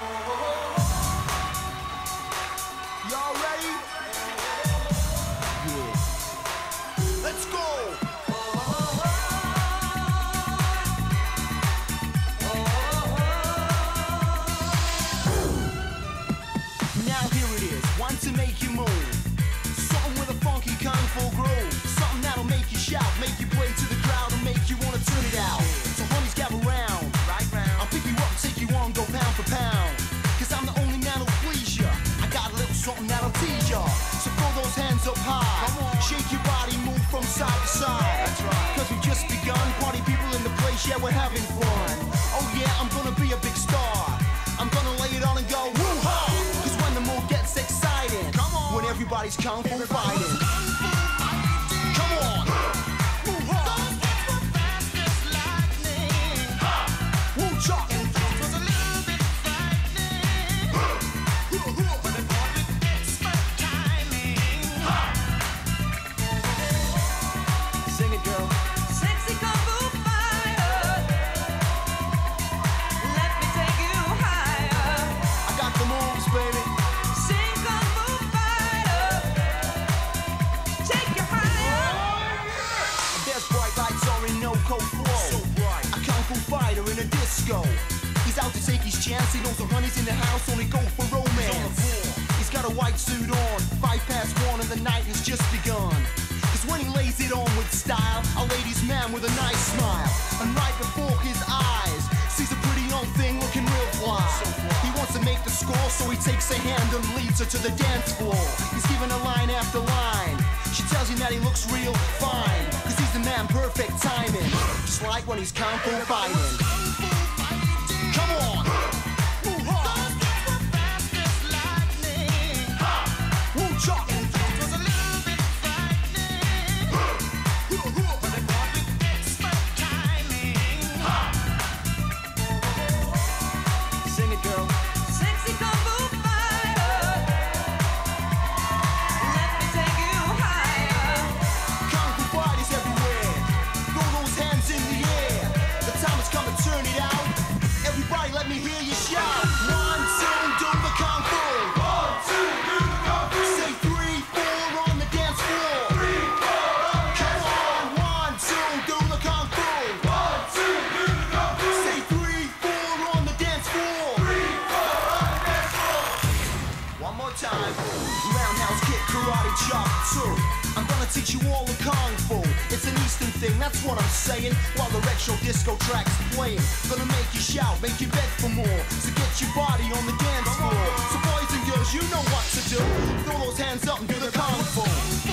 Y'all ready? Yeah. Let's go! Now here it is, one to make you move. Something with a funky kung fu groove. Something that'll make you shout, make you play to the crowd, and make you wanna turn it out. So honeys, gather round, right round. I'll pick you up, take you on, go pound for pound. Cause I'm the only man who'll please ya. I got a little something that'll tease ya. So throw those hands up high, shake your body, move from side to side. That's right. Cause we just begun, party people in the place, yeah, we're having fun. Oh yeah, I'm gonna be a big star. I'm gonna lay it on and go woo-ha. Cause when the mood gets exciting, when everybody's kung fu fighting. Come on! Woo-ha. Those kids were fast as lightning. Woo-cha! In fact, was a little bit frightening. But it brought with expert timing. Sing it, girl. Sexy kung fu fighter, let me take you higher. I got the moves, baby. Sing kung fu fighter, take you higher. There's bright lights on in no cold flow. So bright. A kung fu fighter in a disco. He's out to take his chance. He knows the honey's in the house, only go for romance. He's got a white suit on, 1:05, and the night has just begun. Cause when he lays it on with style, a ladies' man with a nice smile. And right before his eyes, sees a pretty young thing looking real fly. He wants to make the score, so he takes her hand and leads her to the dance floor. He's giving her line after line. She tells him that he looks real fine, cause he's the man, perfect timing. Just like when he's kung fu fighting. Come on! Woo-ha. Those kids were fast as lightning. Woo-cha. In fact, was a little bit frightening. But it brought with expert timing. Sing it, girl. Sexy kung fu fighter, let me take you higher. Kung fu fighters everywhere. Throw those hands in the air. The time has come to turn it out. Everybody, let me hear you shout. 1, 2, do the kung fu. 1, 2, do the kung fu. Say 3, 4 on the dance floor. 3, 4 on the dance floor. Come on, 1, 2, do the kung fu. 1, 2, do the kung fu. Say 3, 4 on the dance floor. 3, 4 on the dance floor. One more time. Roundhouse kick, karate chop, too. I'm gonna teach you all the kung fu. It's an Eastern thing, that's what I'm saying. While the retro disco track's playing, gonna make you shout, make you beg for more. So get your body on the dance floor. So boys and girls, you know what to do. Throw those hands up and do the kung fu.